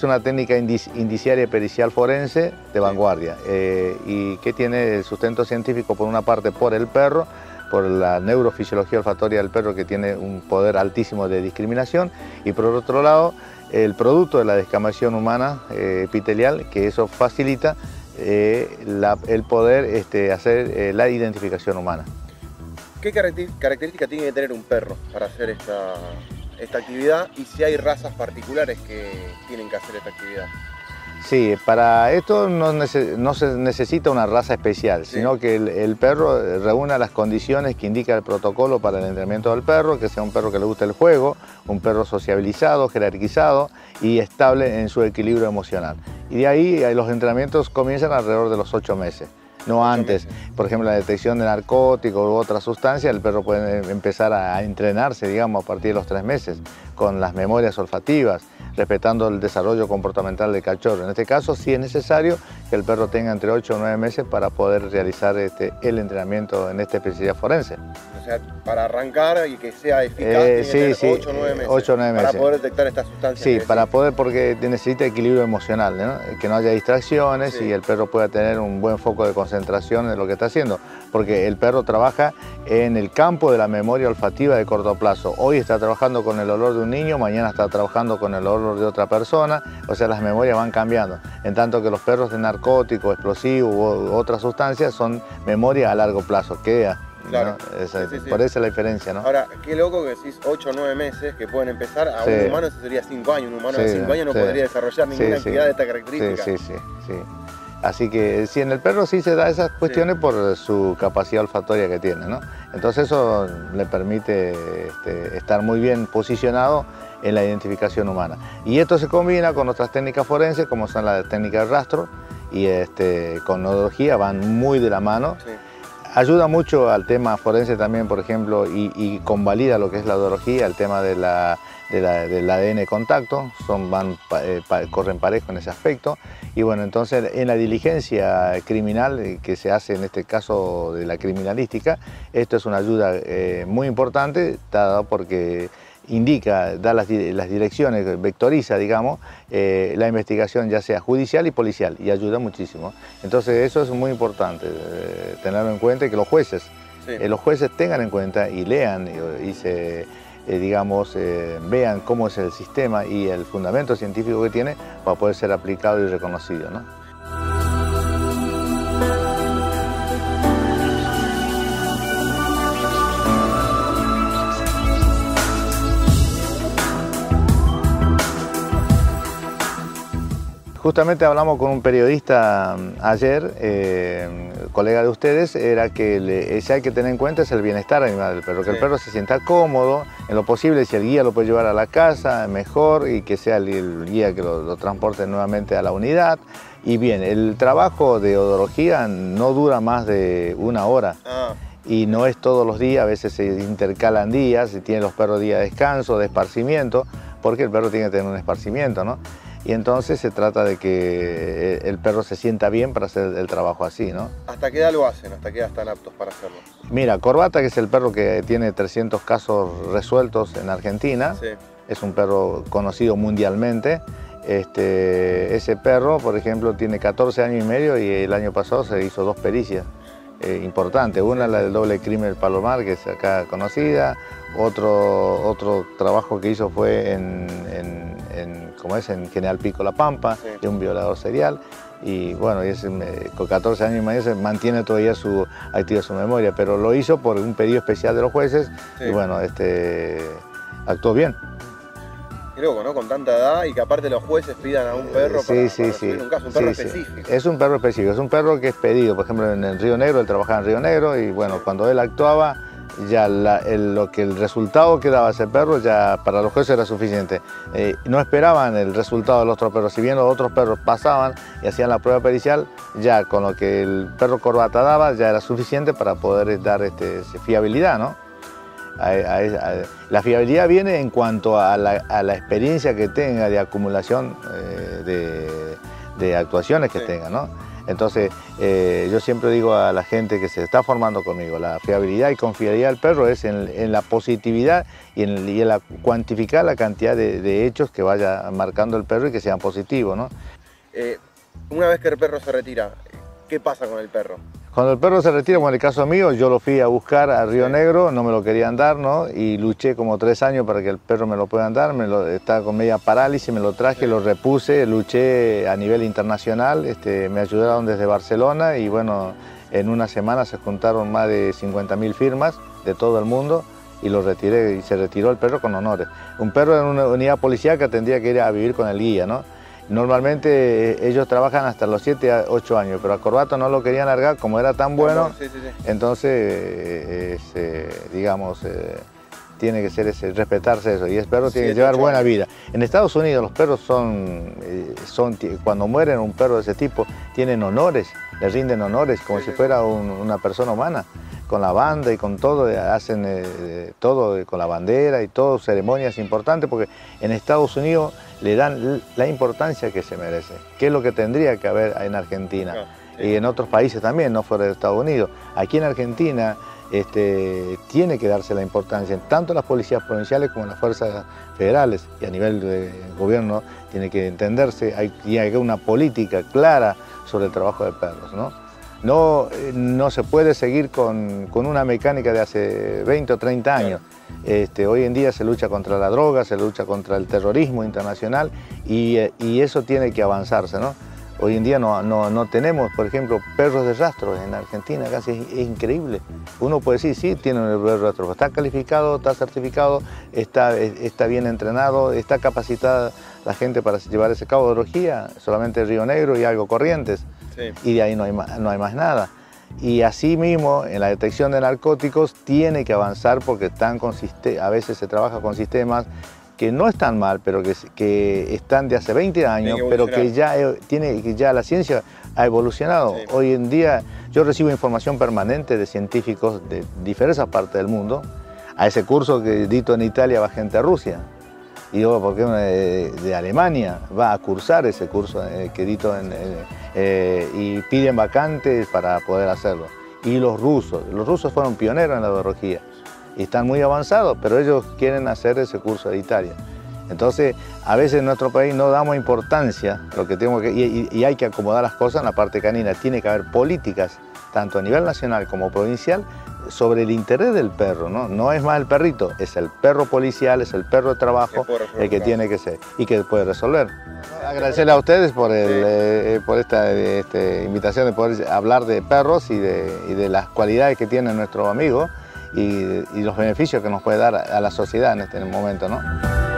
es una técnica indiciaria y pericial forense de vanguardia y que tiene sustento científico por una parte por el perro, por la neurofisiología olfatoria del perro que tiene un poder altísimo de discriminación y por otro lado el producto de la descamación humana epitelial, que eso facilita el poder hacer la identificación humana. ¿Qué características tiene que tener un perro para hacer esta actividad y si hay razas particulares que tienen que hacer esta actividad? Sí, para esto no se necesita una raza especial, sino que el perro reúna las condiciones que indica el protocolo para el entrenamiento del perro, que sea un perro que le guste el juego, un perro sociabilizado, jerarquizado y estable en su equilibrio emocional. Y de ahí los entrenamientos comienzan alrededor de los 8 meses. No antes, por ejemplo, la detección de narcóticos u otras sustancias, el perro puede empezar a entrenarse, digamos, a partir de los 3 meses, con las memorias olfativas, respetando el desarrollo comportamental del cachorro. En este caso, sí es necesario que el perro tenga entre 8 o 9 meses para poder realizar el entrenamiento en esta especialidad forense. O sea, para arrancar y que sea eficaz, tiene que tener 8 o 9 meses. 8 o 9 meses. Para poder detectar estas sustancias. Sí, para poder, porque necesita equilibrio emocional, ¿no? Que no haya distracciones y el perro pueda tener un buen foco de concentración en lo que está haciendo. Porque el perro trabaja en el campo de la memoria olfativa de corto plazo. Hoy está trabajando con el olor de un niño, mañana está trabajando con el olor de otra persona, o sea, las memorias van cambiando. En tanto que los perros de narcótico, explosivo u otras sustancias son memoria a largo plazo, queda. Claro. ¿No? Por eso es la diferencia, ¿no? Ahora, qué loco que decís 8 o 9 meses que pueden empezar, a un humano eso sería 5 años, un humano de 5 años no podría desarrollar ninguna actividad de esta característica. Sí. Así que sí, en el perro sí se da esas cuestiones por su capacidad olfatoria que tiene, ¿no? Entonces eso le permite estar muy bien posicionado en la identificación humana. Y esto se combina con otras técnicas forenses, como son las técnicas de rastro, y con odología van muy de la mano. Sí. Ayuda mucho al tema forense también, por ejemplo, y convalida lo que es la odología, el tema del ADN contacto, corren parejo en ese aspecto. Y bueno, entonces en la diligencia criminal que se hace en este caso de la criminalística, esto es una ayuda muy importante, dado porque indica, da las direcciones, vectoriza, digamos, la investigación ya sea judicial y policial y ayuda muchísimo. Entonces eso es muy importante, tenerlo en cuenta y que los jueces tengan en cuenta y lean vean cómo es el sistema y el fundamento científico que tiene para poder ser aplicado y reconocido, ¿no? Justamente hablamos con un periodista ayer, colega de ustedes, era que hay que tener en cuenta es el bienestar animal del perro, que el perro se sienta cómodo, en lo posible, si el guía lo puede llevar a la casa, mejor, y que sea el guía que lo transporte nuevamente a la unidad. Y bien, el trabajo de odología no dura más de 1 hora. Y no es todos los días, a veces se intercalan días, y tienen los perros días de descanso, de esparcimiento, porque el perro tiene que tener un esparcimiento, ¿no? Y entonces se trata de que el perro se sienta bien para hacer el trabajo así, ¿no? ¿Hasta qué edad lo hacen? ¿Hasta qué edad están aptos para hacerlo? Mira, Corbata, que es el perro que tiene 300 casos resueltos en Argentina, es un perro conocido mundialmente. Ese perro, por ejemplo, tiene 14 años y medio y el año pasado se hizo 2 pericias importantes. Una, la del doble crimen del Palomar, que es acá conocida. Otro trabajo que hizo fue en General Pico La Pampa, de un violador serial. Y bueno, con 14 años y medio se mantiene todavía activa su memoria, pero lo hizo por un pedido especial de los jueces y bueno, actuó bien. Qué loco, ¿no? Con tanta edad y que aparte los jueces pidan a un perro para resolver un caso, un perro específico. Es un perro específico, es un perro que es pedido. Por ejemplo, en el Río Negro, él trabajaba en Río Negro y bueno, cuando él actuaba, ya el resultado que daba ese perro ya para los jueces era suficiente. No esperaban el resultado de los otros perros, si bien los otros perros pasaban y hacían la prueba pericial, ya con lo que el perro Corbata daba ya era suficiente para poder dar fiabilidad, ¿no? La fiabilidad viene en cuanto a la experiencia que tenga de acumulación de actuaciones que tenga, ¿no? Entonces, yo siempre digo a la gente que se está formando conmigo, la fiabilidad y confiabilidad del perro es en la positividad y en la cuantificar la cantidad de hechos que vaya marcando el perro y que sean positivos, ¿no? Una vez que el perro se retira, ¿qué pasa con el perro? Cuando el perro se retira, como en el caso mío, yo lo fui a buscar a Río Negro, no me lo querían dar, ¿no? Y luché como 3 años para que el perro me lo puedan dar, estaba con media parálisis, me lo traje, lo repuse, luché a nivel internacional, me ayudaron desde Barcelona y bueno, en una semana se juntaron más de 50.000 firmas de todo el mundo y lo retiré y se retiró el perro con honores. Un perro en una unidad policial que tendría que ir a vivir con el guía, ¿no? Normalmente ellos trabajan hasta los 7 a 8 años, pero a Corbato no lo querían largar como era tan bueno, entonces, digamos, tiene que ser respetarse eso y el perro tiene que llevar buena vida. En Estados Unidos los perros cuando mueren un perro de ese tipo, tienen honores, les rinden honores como si fuera una persona humana. Con la banda y con todo, hacen todo con la bandera y todo, ceremonias importantes, porque en Estados Unidos le dan la importancia que se merece, que es lo que tendría que haber en Argentina y en otros países también, no fuera de Estados Unidos. Aquí en Argentina tiene que darse la importancia, tanto las policías provinciales como las fuerzas federales, y a nivel de gobierno tiene que entenderse, hay que haber una política clara sobre el trabajo de perros, ¿no? No se puede seguir con una mecánica de hace 20 o 30 años. Hoy en día se lucha contra la droga, se lucha contra el terrorismo internacional y eso tiene que avanzarse, ¿no? Hoy en día no tenemos, por ejemplo, perros de rastro en Argentina, casi es increíble. Uno puede decir, sí, tiene un perro de rastro, está calificado, está certificado, está bien entrenado, está capacitada la gente para llevar ese cabo de orgía, solamente Río Negro y algo Corrientes. Y de ahí no hay más nada. Y así mismo, en la detección de narcóticos tiene que avanzar porque a veces se trabaja con sistemas que no están mal, pero que están de hace 20 años, pero que ya la ciencia ha evolucionado. Hoy en día yo recibo información permanente de científicos de diversas partes del mundo. A ese curso que dito en Italia va gente a Rusia. Y yo, ¿por qué de Alemania va a cursar ese curso que dito y piden vacantes para poder hacerlo? Y los rusos fueron pioneros en la biología y están muy avanzados, pero ellos quieren hacer ese curso de Italia. Entonces, a veces en nuestro país no damos importancia, y hay que acomodar las cosas en la parte canina. Tiene que haber políticas, tanto a nivel nacional como provincial, sobre el interés del perro, ¿no? No es más el perrito, es el perro policial, es el perro de trabajo el que tiene que ser y que puede resolver. Agradecerle a ustedes por esta invitación de poder hablar de perros y de las cualidades que tiene nuestro amigo y los beneficios que nos puede dar a la sociedad en este momento, ¿no?